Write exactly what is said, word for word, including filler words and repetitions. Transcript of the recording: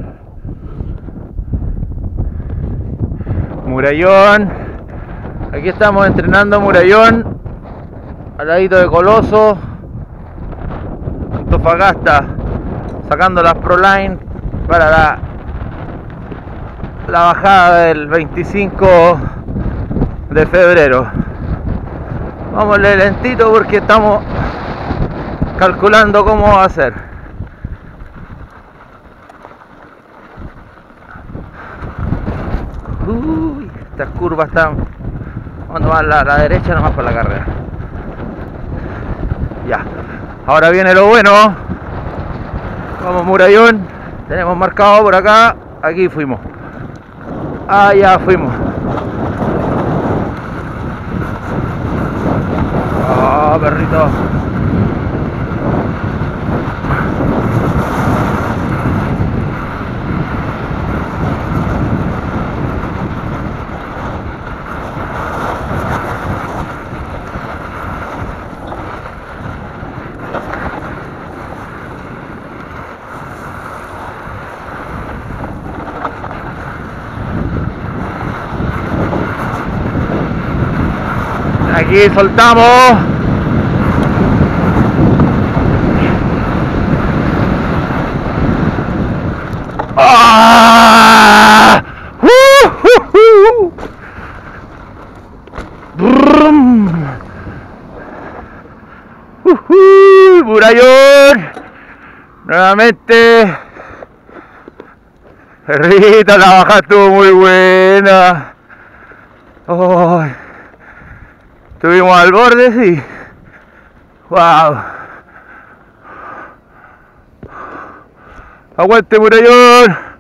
Murallón. Aquí estamos entrenando Murallón, al ladito de Coloso, Antofagasta, sacando las Proline para la, la bajada del veinticinco de febrero. Vamos lentito porque estamos calculando cómo va a ser. Uy, estas curvas están... Vamos a tomar la, la derecha nomás por la carrera. Ya. Ahora viene lo bueno. Vamos Murallón. Tenemos marcado por acá. Aquí fuimos. Allá fuimos. Oh, perrito. Aquí soltamos. ¡Ah! ¡Uh, uh, uh! ¡Brum! ¡Uh, uh! Murallón. Nuevamente. Perrito, la baja estuvo muy buena. Oh. Estuvimos al borde, sí. Wow. Aguante Murallón.